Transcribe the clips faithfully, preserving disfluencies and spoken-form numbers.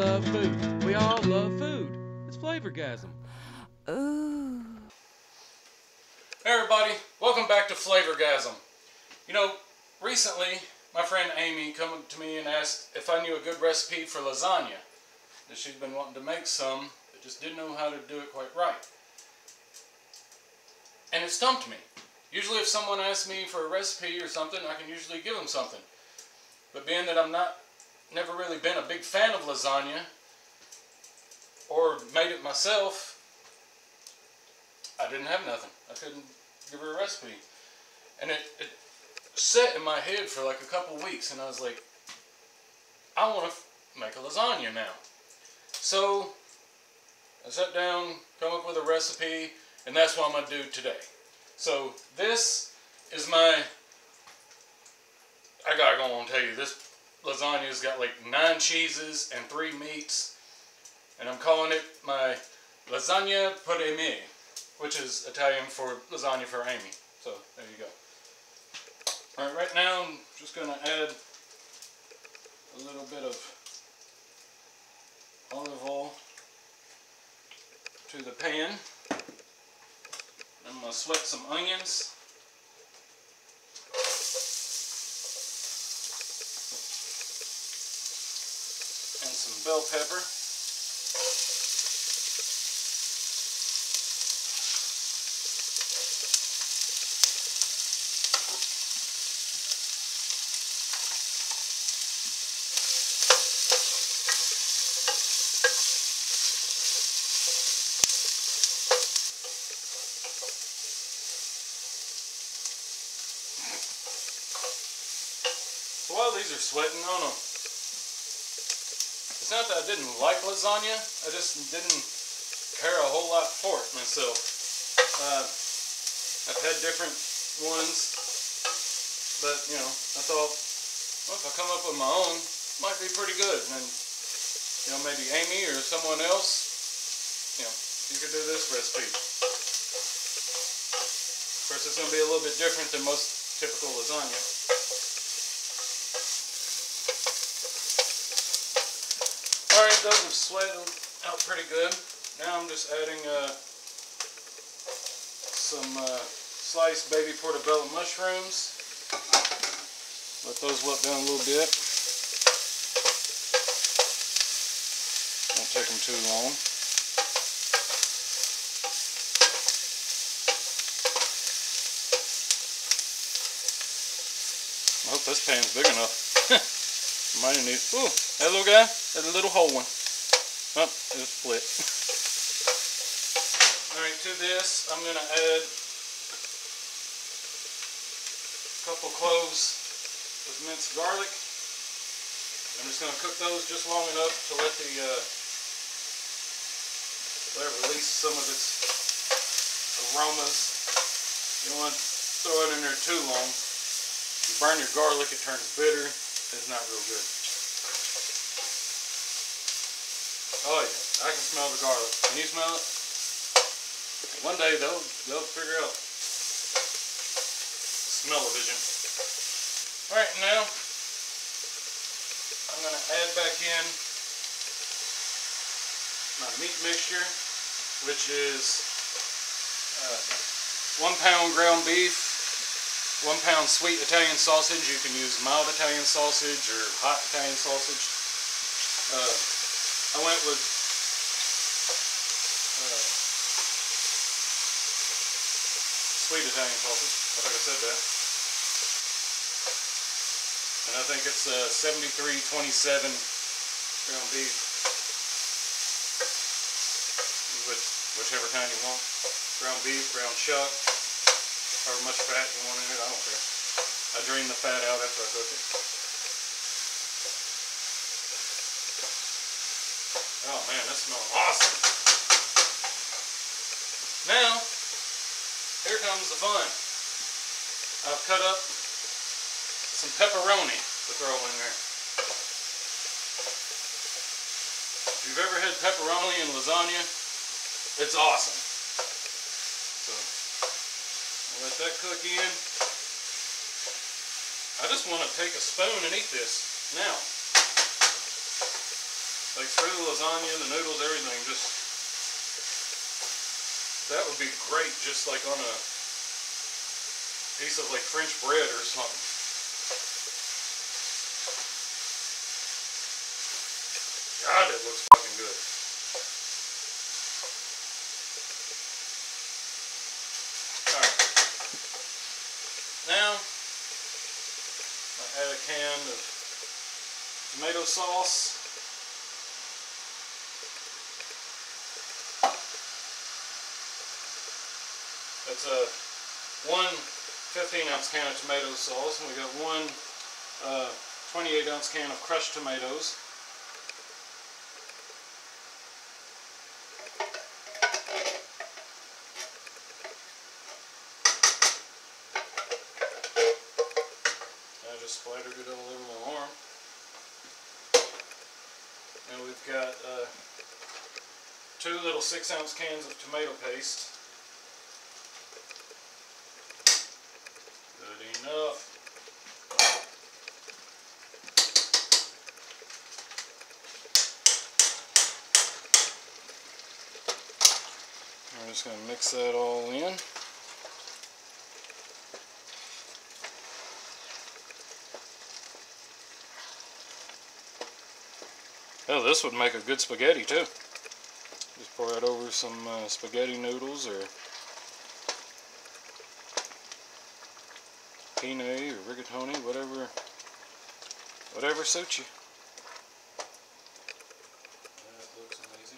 love food. We all love food. It's Flavorgasm. Ooh. Hey everybody, welcome back to Flavorgasm. You know, recently my friend Amy came up to me and asked if I knew a good recipe for lasagna. That she's been wanting to make some, but just didn't know how to do it quite right. And it stumped me. Usually if someone asks me for a recipe or something, I can usually give them something. But being that I'm not, never really been a big fan of lasagna, or made it myself, I didn't have nothing. I couldn't give her a recipe. And it, it sat in my head for like a couple weeks, and I was like, I want to make a lasagna now. So I sat down, come up with a recipe, and that's what I'm going to do today. So this is my, I gotta go on and tell you, this lasagna's got like nine cheeses and three meats, and I'm calling it my lasagna per Amy, which is Italian for lasagna for Amy. So there you go. Alright, right now I'm just gonna add a little bit of olive oil to the pan. I'm going to sweat some onions. And some bell pepper. So while these are sweating, I don't know. It's not that I didn't like lasagna, I just didn't care a whole lot for it myself. Uh, I've had different ones, but you know, I thought, well, if I come up with my own, it might be pretty good. And then, you know, maybe Amy or someone else, you know, you could do this recipe. Of course, it's going to be a little bit different than most typical lasagna. Alright, those have sweated out pretty good. Now I'm just adding uh, some uh, sliced baby portobello mushrooms. Let those wilt down a little bit. Won't take them too long. I hope this pan's big enough. Might need, ooh, that little guy, that little whole one. Oh, it was split. Alright, to this, I'm going to add a couple cloves of minced garlic. I'm just going to cook those just long enough to let the, uh, let it release some of its aromas. You don't want to throw it in there too long. If you burn your garlic, it turns bitter. It's not real good. Oh yeah, I can smell the garlic. Can you smell it? One day they'll they'll figure out smell-o-vision. Alright, now I'm gonna add back in my meat mixture, which is uh, one pound ground beef, one pound sweet Italian sausage. You can use mild Italian sausage or hot Italian sausage. Uh, I went with uh, sweet Italian sausage. I think I said that. And I think it's uh, seventy-three twenty-seven ground beef. Which, whichever kind you want. Ground beef, ground chuck. However much fat you want in it, I don't care. I drain the fat out after I cook it. Oh man, that smells awesome. Now, here comes the fun. I've cut up some pepperoni to throw in there. If you've ever had pepperoni in lasagna, it's awesome. So, let that cook in. I just want to take a spoon and eat this now. Like for the lasagna, the noodles, everything, just, that would be great just like on a piece of like French bread or something. God, it looks fucking good. Alright. Now, I add a can of tomato sauce. That's a one fifteen ounce can of tomato sauce, and we got one uh, twenty-eight ounce can of crushed tomatoes. I just splattered it all over my arm. And we've got uh, two little six ounce cans of tomato paste. Good enough. We're just going to mix that all in. Oh, this would make a good spaghetti too. Just pour it over some uh, spaghetti noodles or penne or rigatoni, whatever, whatever suits you. That looks amazing.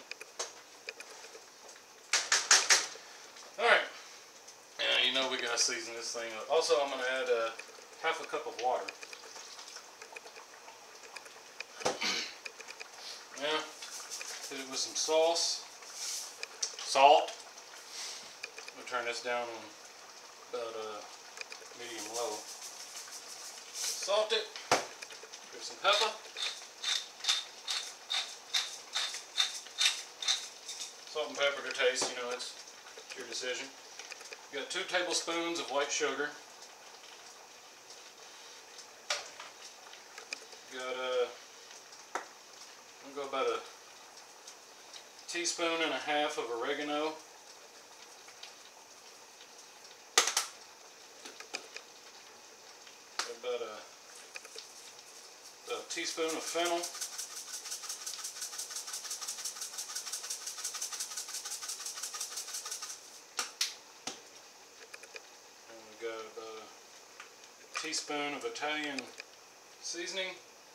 All right, and you know we gotta season this thing up. Also, I'm gonna add uh, half a cup of water. Now, hit it with some sauce, salt. We'll turn this down on about uh, medium low. Salt it. Give some pepper. Salt and pepper to taste, you know, it's your decision. You got two tablespoons of white sugar. You got a, I'm gonna go about a teaspoon and a half of oregano. About a, a teaspoon of fennel. And we got about a teaspoon of Italian seasoning.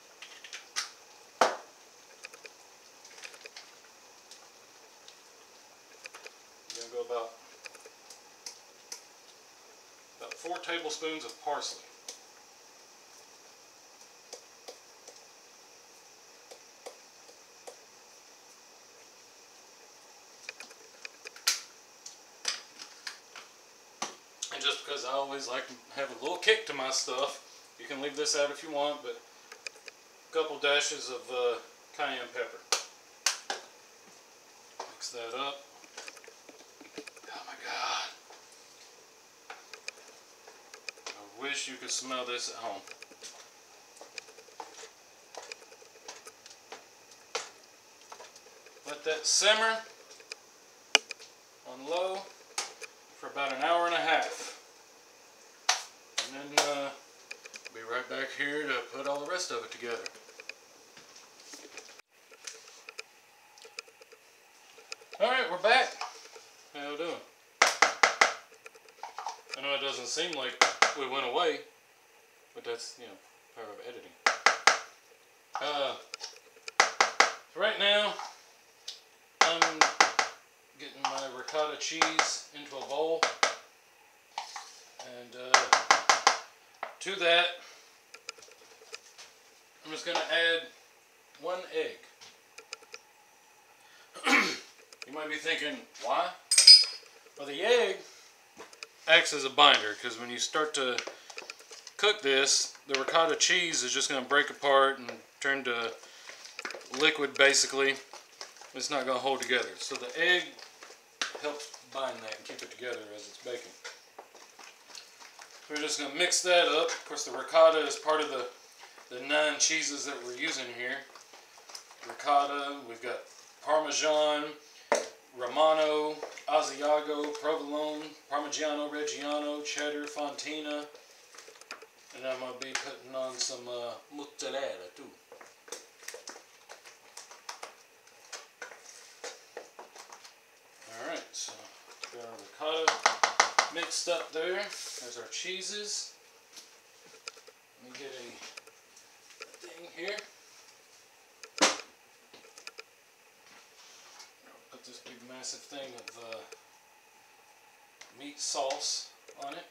We're going to go about, about four tablespoons of parsley. And just because I always like to have a little kick to my stuff, you can leave this out if you want, but a couple dashes of uh, cayenne pepper. Mix that up. Oh my God. I wish you could smell this at home. Let that simmer on low for about an hour and a half. And then uh, be right back here to put all the rest of it together. Alright, we're back. How you doing? I know it doesn't seem like we went away, but that's, you know, power of editing. Uh, right now, I'm getting my ricotta cheese into a bowl, and uh, to that I'm just going to add one egg. You might be thinking, why? Well, the egg acts as a binder, because when you start to cook this, the ricotta cheese is just going to break apart and turn to liquid basically. It's not going to hold together. So the egg helps bind that and keep it together as it's baking. We're just going to mix that up. Of course, the ricotta is part of the, the nine cheeses that we're using here. ricotta, we've got Parmesan, Romano, Asiago, Provolone, Parmigiano Reggiano, Cheddar, Fontina, and I'm going to be putting on some uh, mozzarella too. Alright, so we've got our ricotta mixed up there. There's our cheeses. Let me get a thing here. Put this big massive thing of uh, meat sauce on it.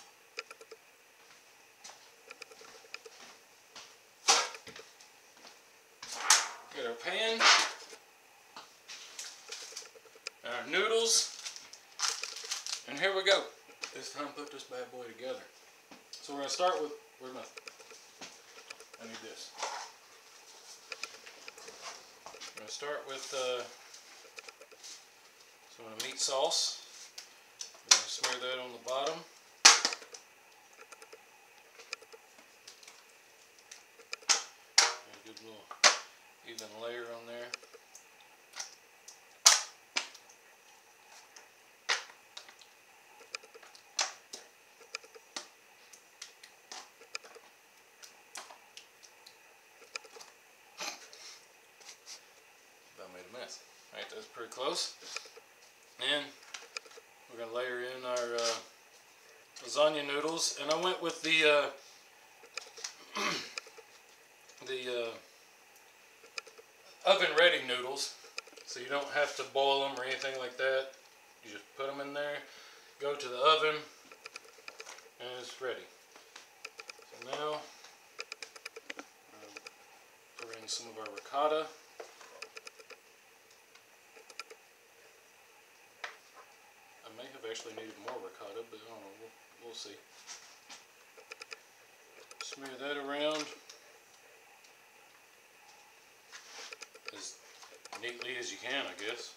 Get our pan and our noodles, and here we go. This time put this bad boy together. So we're going to start with, where's my, I need this. I'm going to start with uh, some of the meat sauce. We're going to smear that on the bottom. A good little even layer on there. About made a mess. Alright, that's pretty close. And we're going to layer in our uh, lasagna noodles. And I went with the uh, the uh, oven ready noodles, so you don't have to boil them or anything like that. You just put them in there, go to the oven, and it's ready. So now I'll pour in some of our ricotta. I may have actually needed more ricotta, but I don't know, we'll, we'll see. Smear that around as neatly as you can, I guess.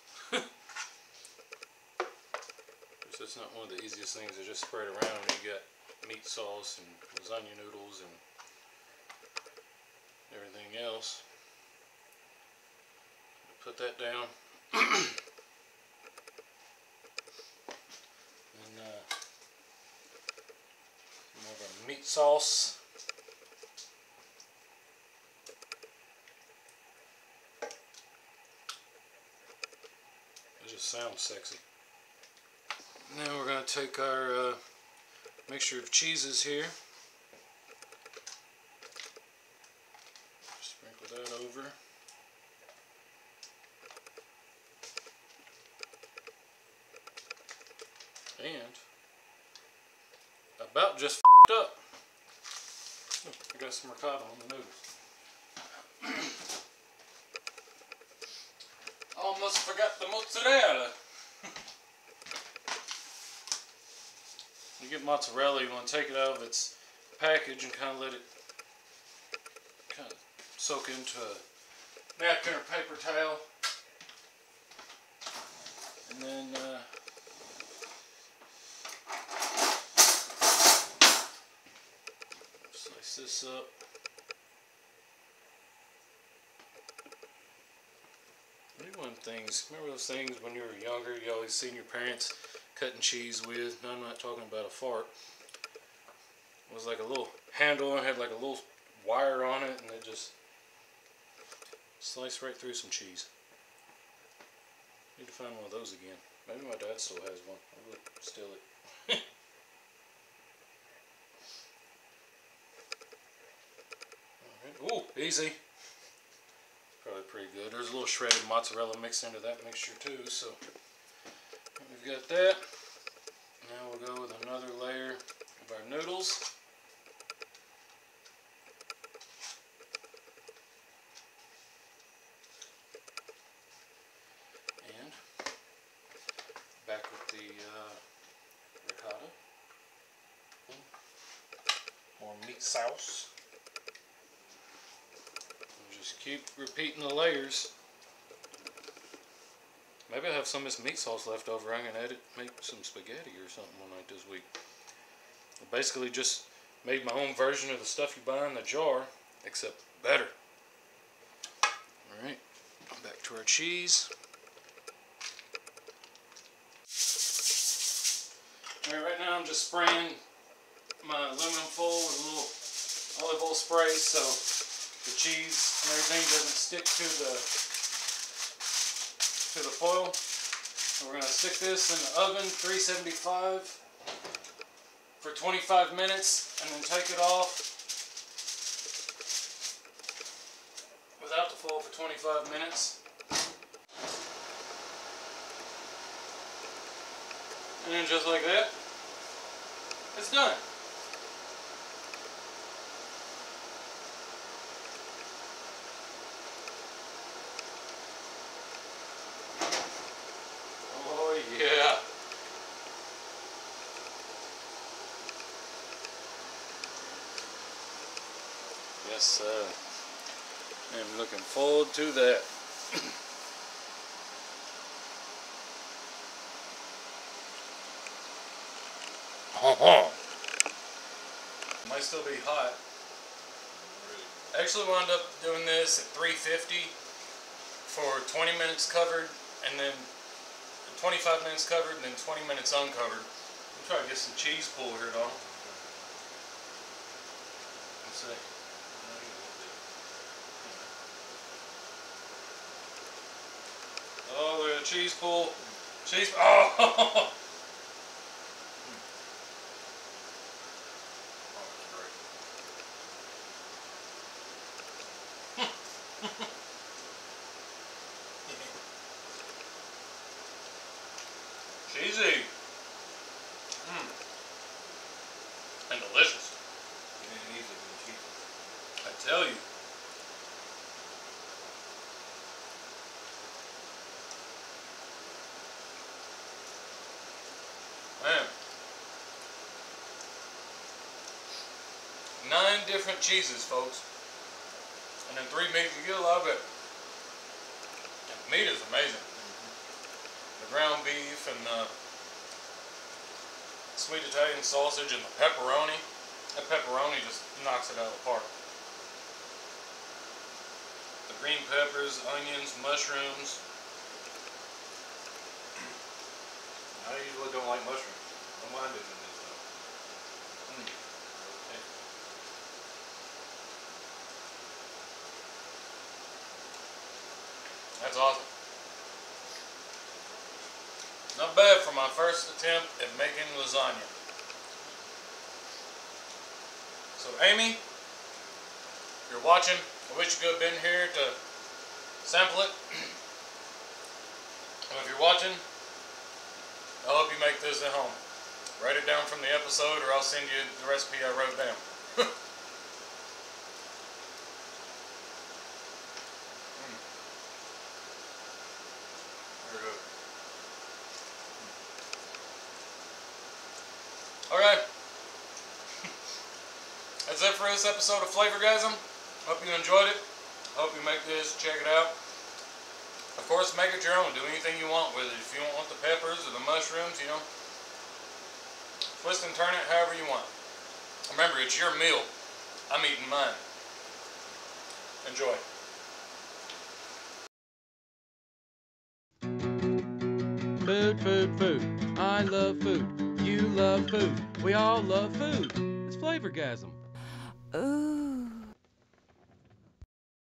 It's not one of the easiest things to just spread around when you got meat sauce and lasagna noodles and everything else. Put that down. And uh, some of our meat sauce. It just sounds sexy. Now we're going to take our uh, mixture of cheeses here. Sprinkle that over. And about just f***ed up. Oh, I got some ricotta on the noodles. Almost forgot the mozzarella. You get mozzarella, you want to take it out of its package and kind of let it kind of soak into a napkin or paper towel. And then uh, slice this up. One of the things, remember those things when you were younger, you always seen your parents cutting cheese with? No, I'm not talking about a fart. It was like a little handle and had like a little wire on it, and it just sliced right through some cheese. Need to find one of those again. Maybe my dad still has one. I'll go steal it. Alright. Ooh, easy. Probably pretty good. There's a little shredded mozzarella mixed into that mixture too, so we've got that. Now we'll go with another layer of our noodles. And back with the uh, ricotta. More meat sauce. Just keep repeating the layers. Maybe I have some of this meat sauce left over. I'm going to add it, make some spaghetti or something one night this week. I basically just made my own version of the stuff you buy in the jar, except better. Alright. Back to our cheese. Alright, right now I'm just spraying my aluminum foil with a little olive oil spray so the cheese and everything doesn't stick to the to the foil. And we're going to stick this in the oven, three seventy-five, for twenty-five minutes, and then take it off without the foil for twenty-five minutes. And then just like that, it's done. Oh yeah. Yes sir. I'm looking forward to that. Might still be hot. I actually wound up doing this at three fifty for twenty minutes covered, and then twenty-five minutes covered, and then twenty minutes uncovered. I'm trying to get some cheese pull here, though. Let's see. Oh, look at the cheese pull. Cheese. Oh! Cheesy. Mmm. And delicious. You didn't eat it with cheese. I tell you. Man. Nine different cheeses, folks. And then three meats. You get a lot of it. And the meat is amazing. The ground beef and the sweet Italian sausage and the pepperoni. That pepperoni just knocks it out of the park. The green peppers, onions, mushrooms. I usually don't like mushrooms. I don't mind it in this though. Mm. Okay. That's awesome. Not bad for my first attempt at making lasagna. So Amy, if you're watching, I wish you could have been here to sample it. And if you're watching, I hope you make this at home. Write it down from the episode, or I'll send you the recipe I wrote down. Mm. Very good. Alright. That's it for this episode of Flavorgasm. Hope you enjoyed it. Hope you make this, check it out. Of course, make it your own. Do anything you want with it. If you don't want the peppers or the mushrooms, you know, twist and turn it however you want. Remember, it's your meal. I'm eating mine. Enjoy. Food, food, food. I love food. You love food. We all love food. It's Flavorgasm. Ooh.